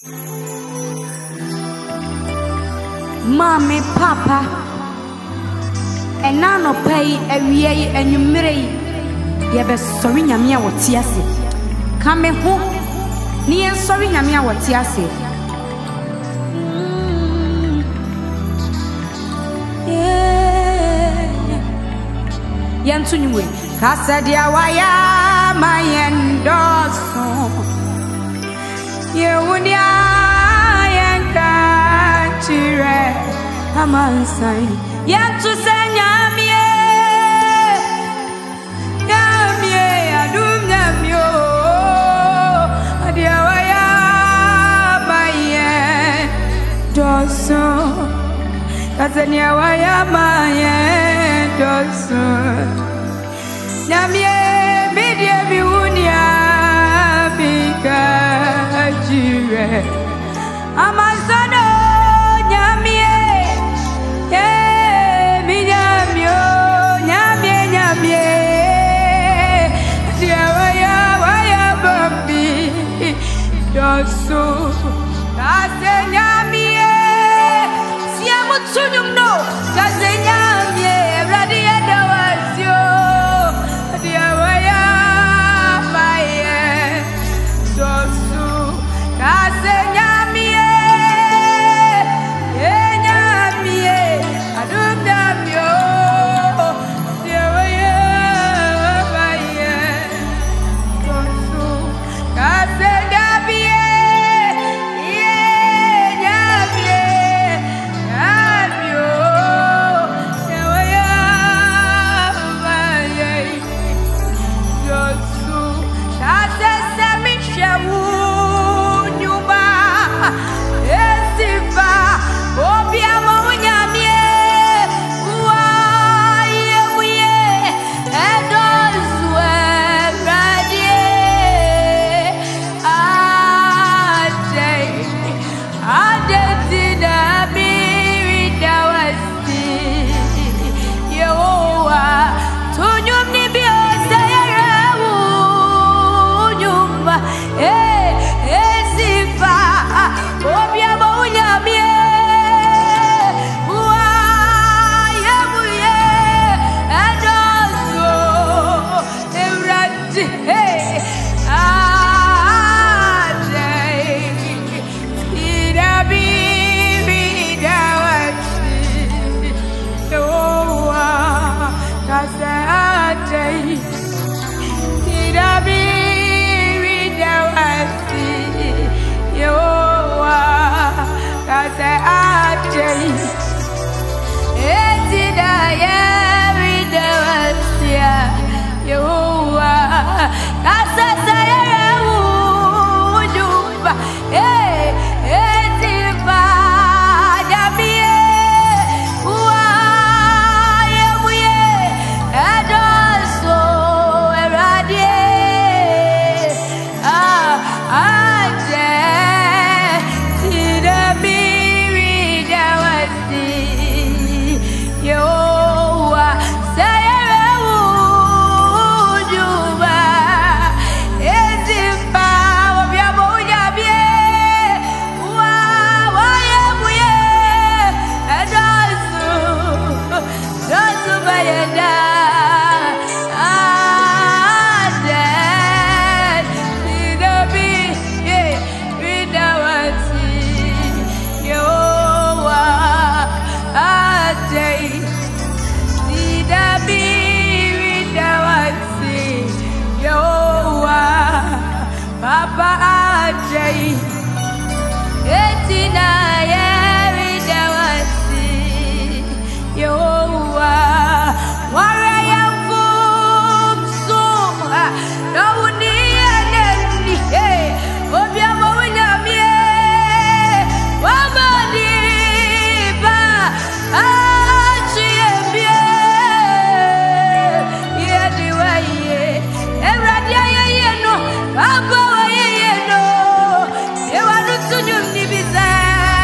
Mommy, Papa, and Nano pay a way and you marry. You be sorry, Namia, what Tiasi. Come home near sorry, Namia, what Tiasi. Yantunwe, Casadia, waya, my endorsement. You would Amansai, yet to send Yamie, Adum Namio, Adiawaya, my dosso, Kazaniawaya, my dosso, Namie, media viunia, Picajire, Amansano. So, Casenyamie, siamo tunyumno, Casenyamie, radia da wasio, diawaya, maye, dosu, Casenyamie, enyamie, adumdamio, diawaya, maye, dosu, Casenyamie. Abba, you know, you want to do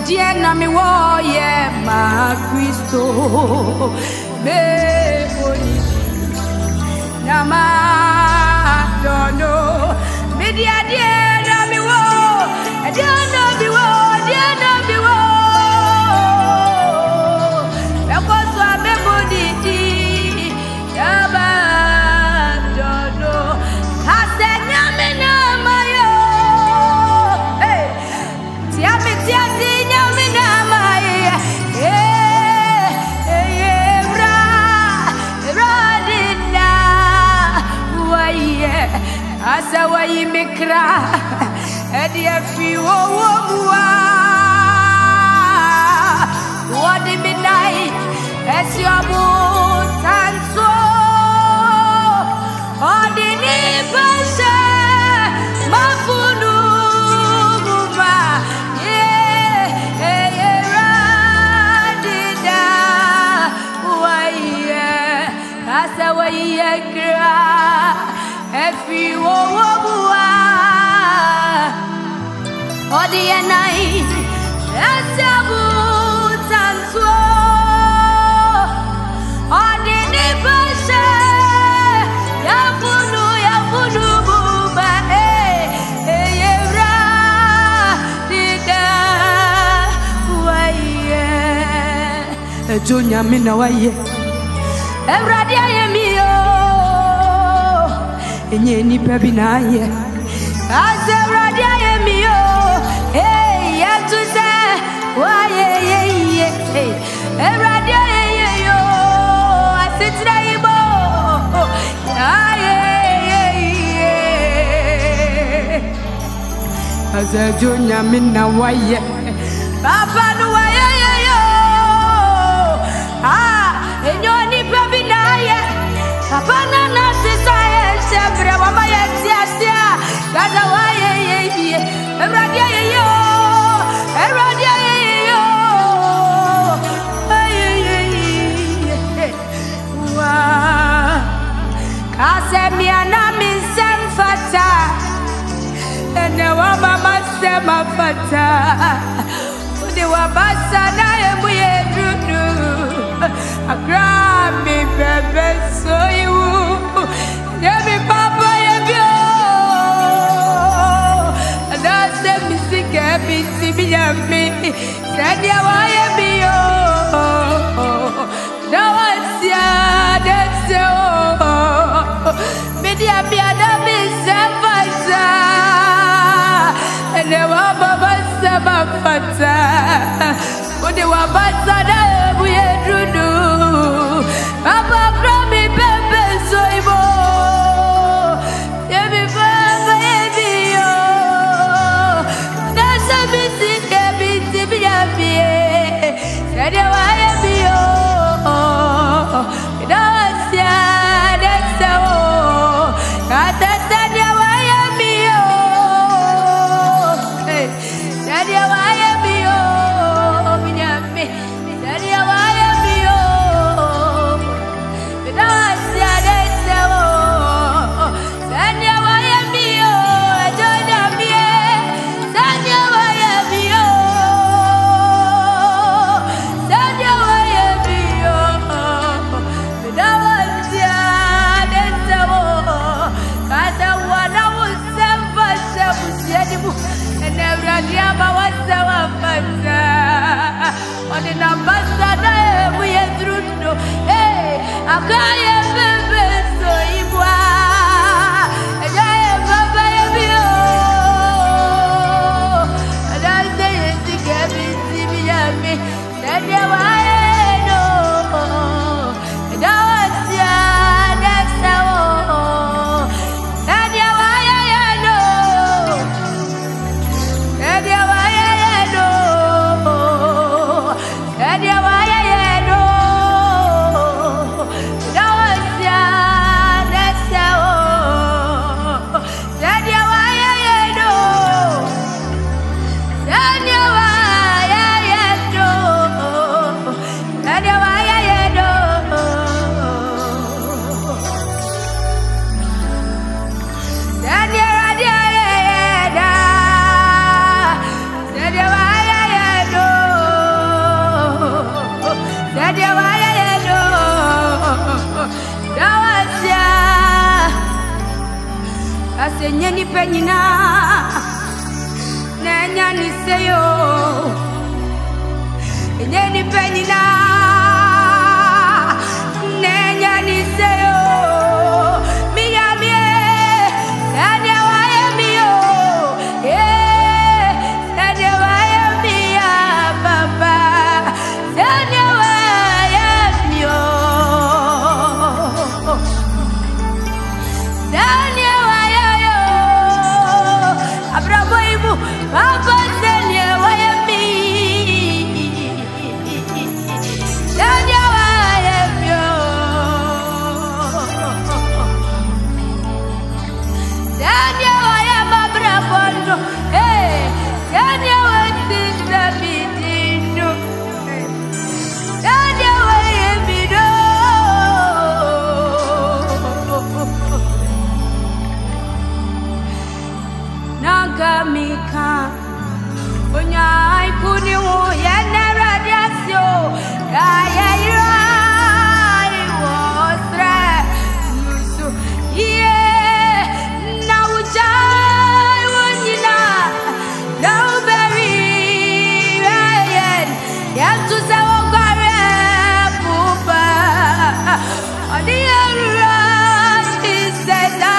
Diana mi woye ma Cristo me boni nama dono me Diana mi wo Diana mi wo Diana mi wo e ko so me boni di nama dono asenya me nama yo hey tia me tia sinya me nama radina waye asa wayi mikra edia fi wo wa wadi midai esiamu tanso odini basha mafunu muba radina waye asa wayi kra efi wo wa odienai esiamu tanso odini basha yafunu buba radina waye ejonya mina waye Evradi ayemiyo enye nipa bi na aye Evradi ayemiyo yatu se waye Evradi ayeyo asitira ibo aye azajonya mina waye Papa no waye enyoni baby na ye papa na na sisa ye shebre mama ye tia gaza wa ye ebradi ye yo wa kasemia na minsem fata ene wa mama sema fata udi wa basa na ye muye dudu I grab me, baby, so you. Yeah, me, papa, yeah, yo. And I said, me, sick, me, see me, me. Said, yeah, why, yo. Now I see, that's so. Me, dear, me, I don't miss a fata. And they were Baba, Sama, fata. But they were Basada, we had to do. Papa, grab me, baby, so you go. Yeah, me, Papa, yeah, yo. That's a missing, baby, said you are yo. That's ya, that's all. That's you are yo. Said you are yo. No Wanyani penina Nanya ni seyo Nyani penina Nanya ni seyo Miyamie Sanya waya miyo Sanya waya miya papa Sanya waya miyo Sanya waya yo Abrabo ibu Papa sanya waya mi Sanya waya miyo Sanya waya mabrabo no Sanya waya sinza bitino Sanya waya mido Nagamika Unyai kuni wo yene radiasyo ya irai wosre nusu ye na ujai wonyina na uberi yen yantu se wogare pupa adi era iseda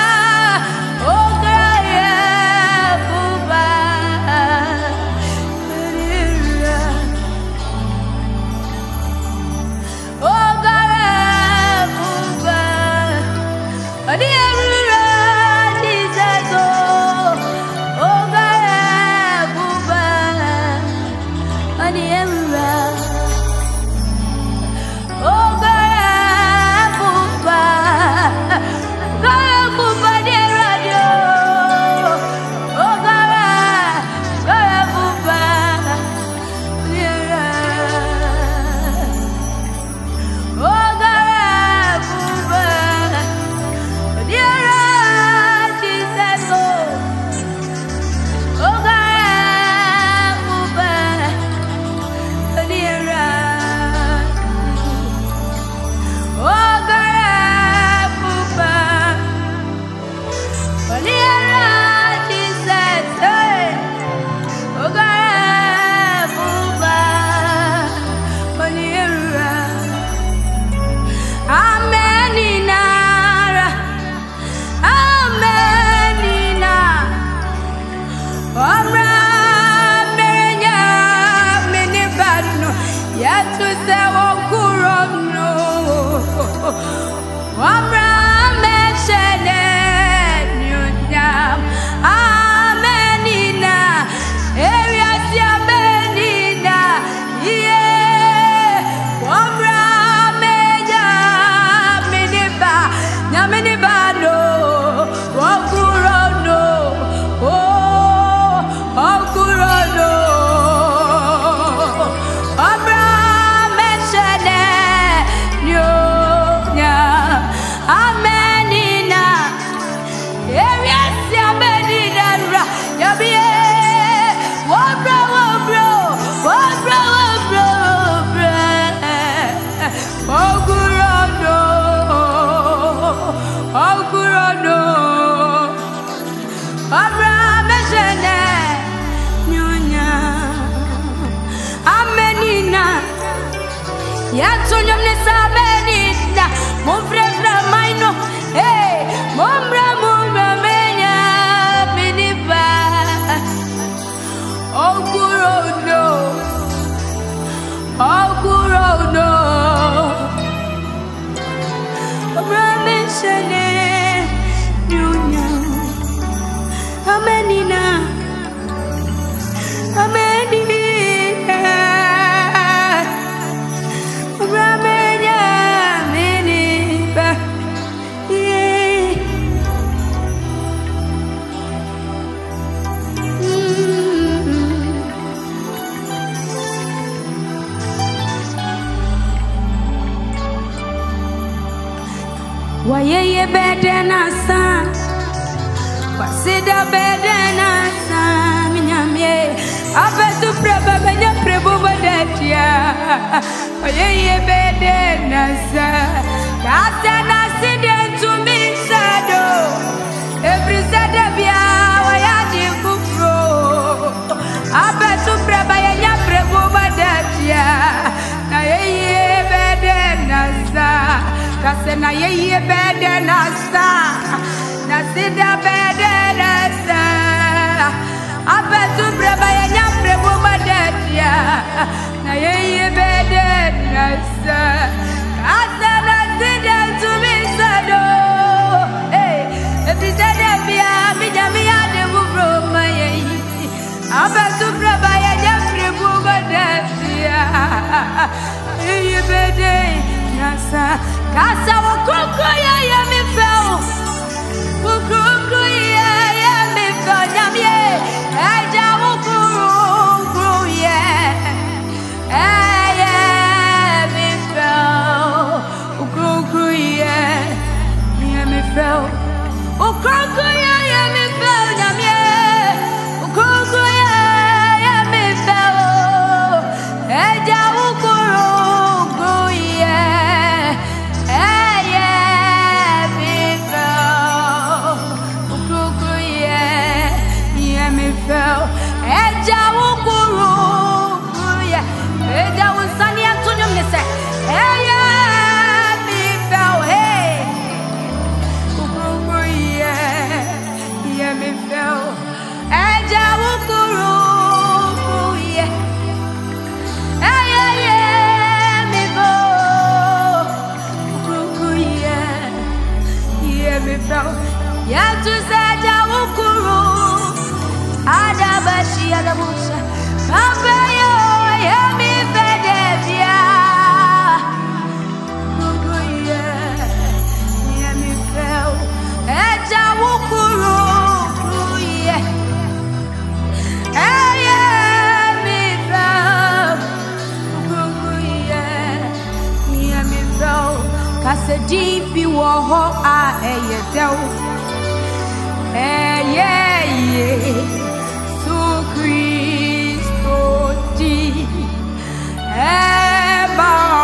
Waye bedena san Wasida bedena san Minyamye Abetu preba benya prebu badetia Waye bedena san Kasa nasi dentu misado Every Saturday Kasena ye bede nasa nasida bede nasa abetu breba ye nyambre bomadetia na ye bede nasa kasena sida tumisado episode bia minyamia de bubroma ye abetu breba ye nyambre bomadetia ye bede nasa kasa wukoko ya mi feo wukoko ya mi feo nyamye eja wukuru ya mi feo wukoko ya mi feo wukoko ya mi feo nyamye wukoko ya mi feo eja wukuru eja wukuru ya eja unsani antonyo mese eya mi feo hey wukuru ya mi feo eja wukuru ya eya mi feo wukuru ya mi feo ya tu seja wukuru Adabashi adamusha Abayo yemi fedevia Kuguye yemi feo Eja wukuru kuye Yemi feo Kuguye yemi feo Kase jipi woho a eyeteo Cristo ti eba